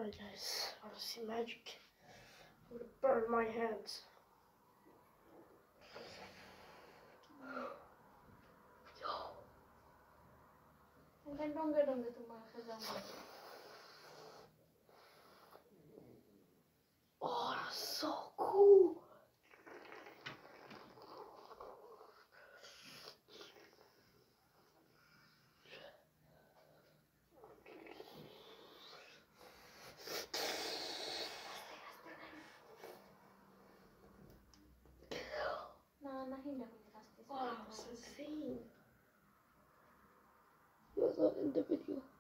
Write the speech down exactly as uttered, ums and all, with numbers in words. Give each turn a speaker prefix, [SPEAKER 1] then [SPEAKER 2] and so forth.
[SPEAKER 1] Alright guys, I want to see magic. I'm gonna burn my hands.
[SPEAKER 2] Ang gandong-gandong itong mga kasama.
[SPEAKER 1] Oh, that's so cool.
[SPEAKER 2] Nanahinda ko pasti.
[SPEAKER 1] Oh, that was insane. You was not in the video.